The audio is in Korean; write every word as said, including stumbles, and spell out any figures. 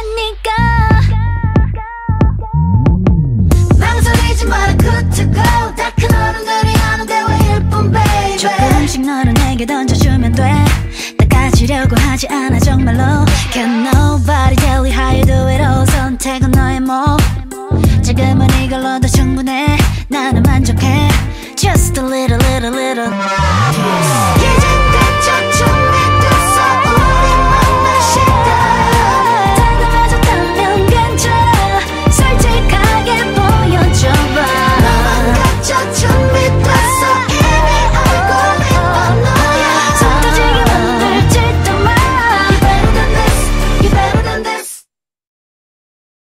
거니까 망설이지 마라 good to go 다 큰 어른들이 하는 대화일 뿐 baby 조금씩 너를 내게 던져주면 돼 다 가지려고 하지 않아 정말로 Can nobody tell you how you do it all 선택은 너의 몫 지금은 이걸로도 충분해 나는 만족해 Just a little little little